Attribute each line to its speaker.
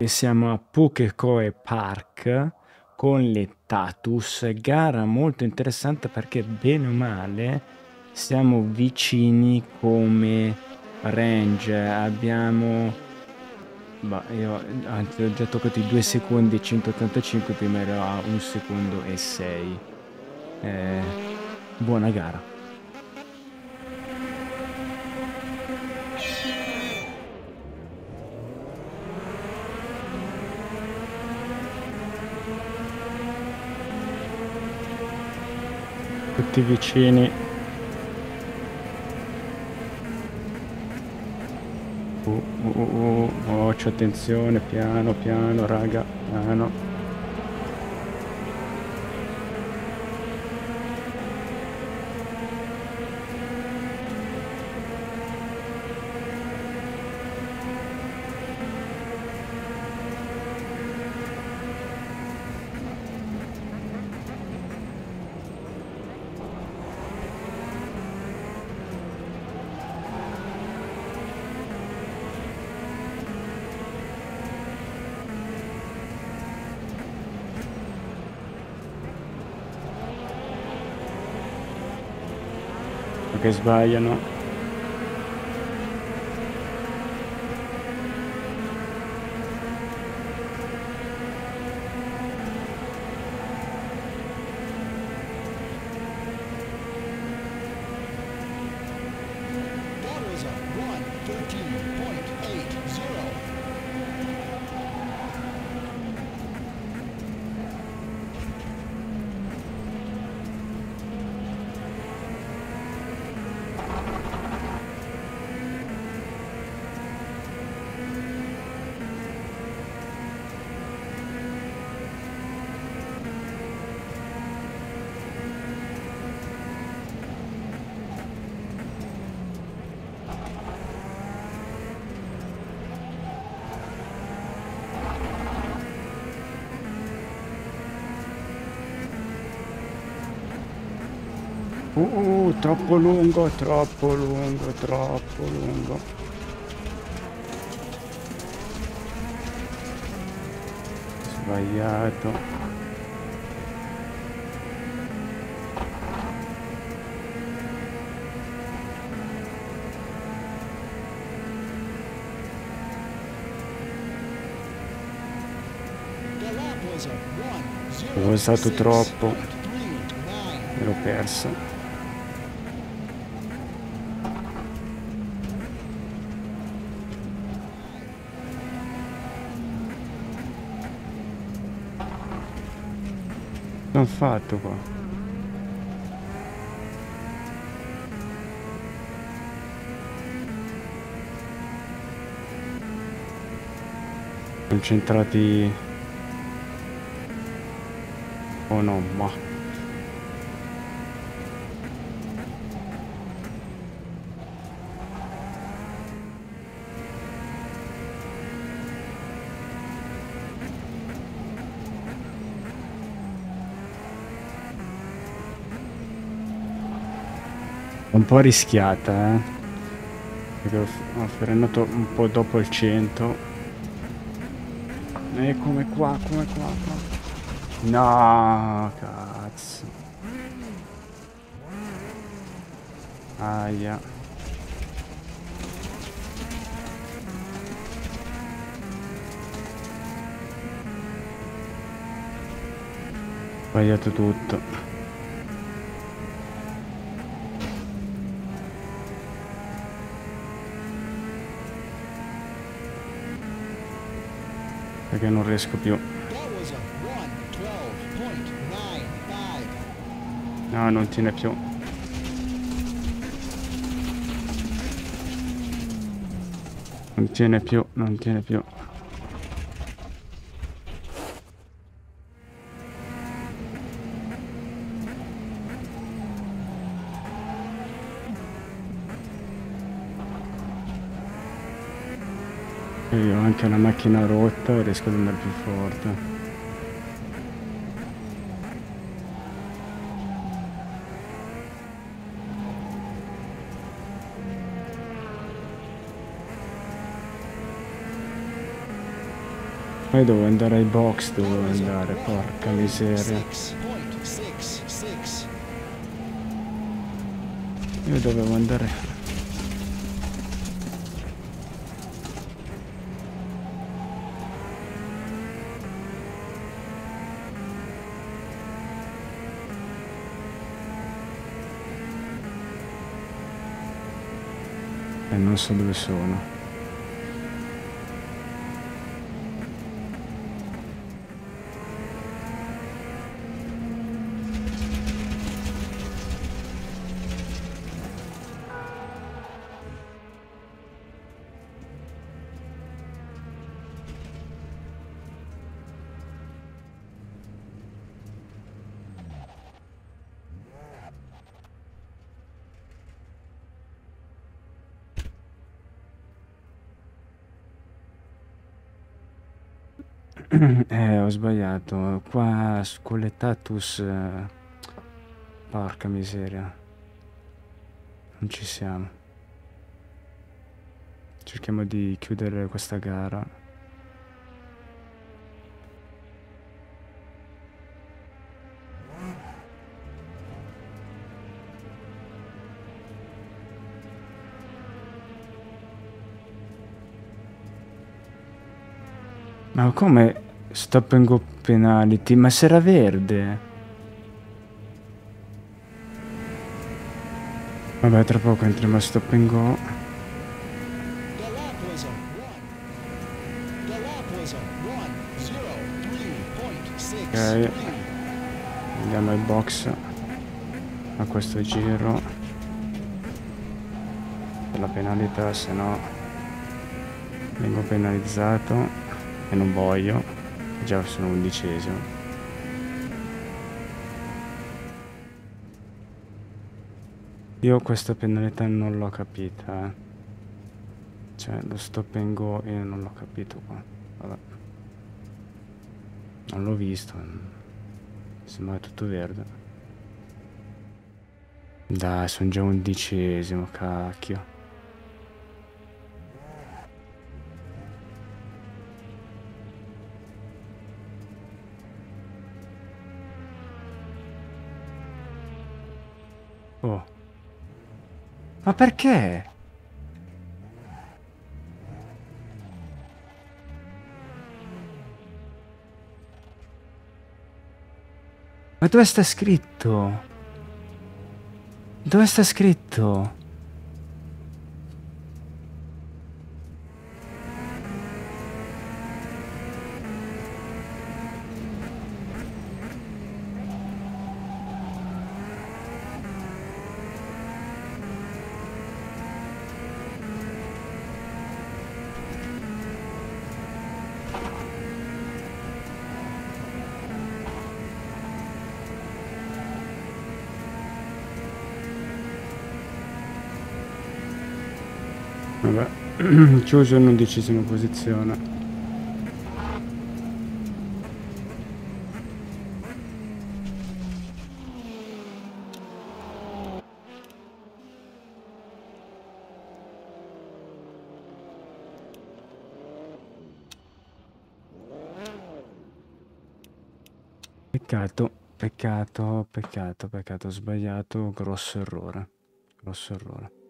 Speaker 1: E siamo a Pukekohe Park con le Tatus, gara molto interessante perché bene o male siamo vicini come range, abbiamo, bah, io anzi ho già toccato i 2 secondi e 185, prima ero a 1 secondo e 6. Buona gara. Tutti vicini. C'è attenzione, piano piano, raga, piano. Che sbagliano. Troppo lungo, troppo lungo, troppo lungo. Sbagliato. Ho usato troppo. Me l'ho perso. L'ho fatto qua. Concentrati. Oh no, ma. Un po' rischiata, perché ho frenato un po' dopo il 100. E come qua, come qua, qua. No, cazzo. Aia. Sbagliato tutto. Perché non riesco più. No, non tiene più. Non tiene più, non tiene più. Io ho anche una macchina rotta, riesco ad andare più forte. Poi devo andare ai box, devo andare, porca miseria. Io dovevo andare... E non so dove sono. Ho sbagliato. Qua con le Tatus... porca miseria. Non ci siamo. Cerchiamo di chiudere questa gara. Ma come stop and go penalty? Ma se era verde. Vabbè, tra poco entriamo a stop and go. Ok. Andiamo ai box. A questo giro. Per la penalità, se no vengo penalizzato. E non voglio. Già sono 11esimo. Io questa penalità non l'ho capita, eh. Cioè, lo stop and go io non l'ho capito qua. Vabbè. Non l'ho visto. Sembra tutto verde. Dai, sono già 11esimo, cacchio. Oh. Ma perché? Ma dove sta scritto? Dove sta scritto? Vabbè, chiuso in 11esima posizione. Peccato, peccato, peccato, peccato, ho sbagliato, grosso errore, grosso errore.